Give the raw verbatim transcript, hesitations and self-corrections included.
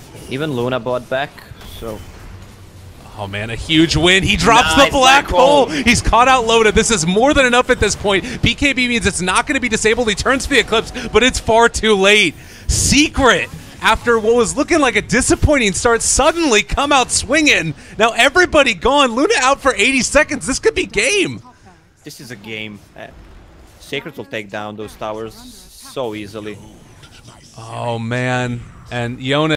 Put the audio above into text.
Even Luna bought back, so... Oh man, a huge win. He drops Nice the black, black hole. hole. He's caught out loaded. This is more than enough at this point. B K B means it's not going to be disabled. He turns for the Eclipse, but it's far too late. Secret, after what was looking like a disappointing start, suddenly come out swinging. Now everybody gone. Luna out for eighty seconds. This could be game. This is a game. Uh, Sacred will take down those towers so easily. Oh man, and Yona